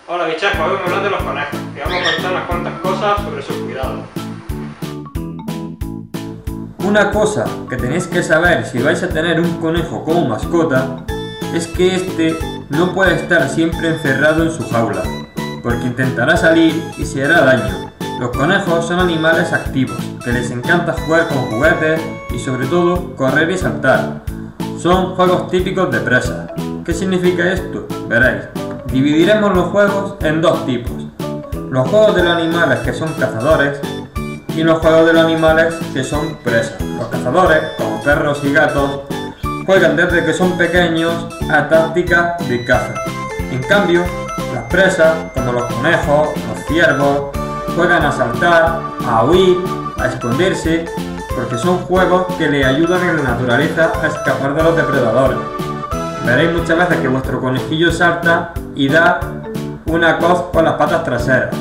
Hola bichejos, hoy vamos a hablar de los conejos y vamos a contar unas cuantas cosas sobre su cuidado. Una cosa que tenéis que saber si vais a tener un conejo como mascota es que este no puede estar siempre encerrado en su jaula, porque intentará salir y se hará daño. Los conejos son animales activos, que les encanta jugar con juguetes y sobre todo correr y saltar. Son juegos típicos de presa. ¿Qué significa esto? Veréis. Dividiremos los juegos en dos tipos. Los juegos de los animales que son cazadores y los juegos de los animales que son presas. Los cazadores, como perros y gatos, juegan desde que son pequeños a tácticas de caza. En cambio, las presas, como los conejos, los ciervos, juegan a saltar, a huir, a esconderse, porque son juegos que le ayudan en la naturaleza a escapar de los depredadores. Veréis muchas veces que vuestro conejillo salta y da una coz con las patas traseras.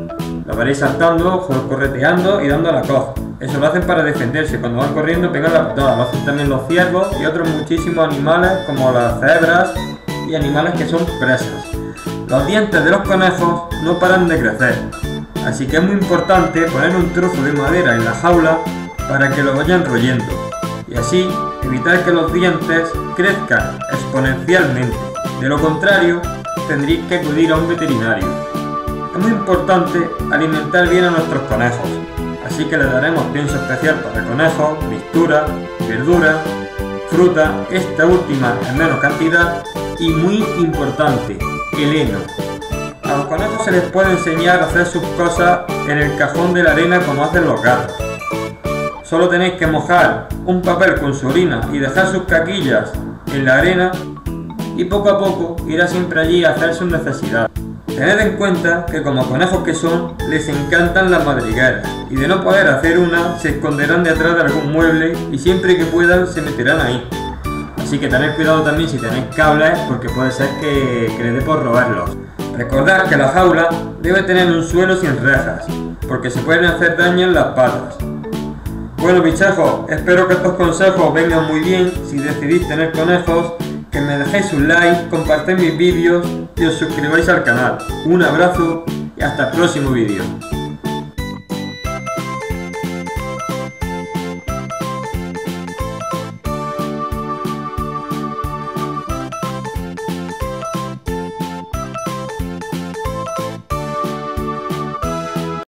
Lo veréis saltando, correteando y dando la coz. Eso lo hacen para defenderse. Cuando van corriendo pegan la patada. Lo hacen también los ciervos y otros muchísimos animales como las cebras y animales que son presas. Los dientes de los conejos no paran de crecer. Así que es muy importante poner un trozo de madera en la jaula para que lo vayan royendo. Y así evitar que los dientes crezcan exponencialmente. De lo contrario, tendréis que acudir a un veterinario. Es muy importante alimentar bien a nuestros conejos, así que le daremos pienso especial para conejos, mixtura, verdura, fruta, esta última en menos cantidad y muy importante, el heno. A los conejos se les puede enseñar a hacer sus cosas en el cajón de la arena como hacen los gatos. Solo tenéis que mojar un papel con su orina y dejar sus caquillas en la arena y poco a poco irá siempre allí a hacer sus necesidades. Tened en cuenta que como conejos que son, les encantan las madrigueras y de no poder hacer una, se esconderán detrás de algún mueble y siempre que puedan se meterán ahí. Así que tened cuidado también si tenéis cables porque puede ser que les dé por robarlos. Recordad que la jaula debe tener un suelo sin rejas porque se pueden hacer daño en las patas. Bueno bichejos, espero que estos consejos vengan muy bien si decidís tener conejos, que me dejéis un like, compartid mis vídeos y os suscribáis al canal. Un abrazo y hasta el próximo vídeo.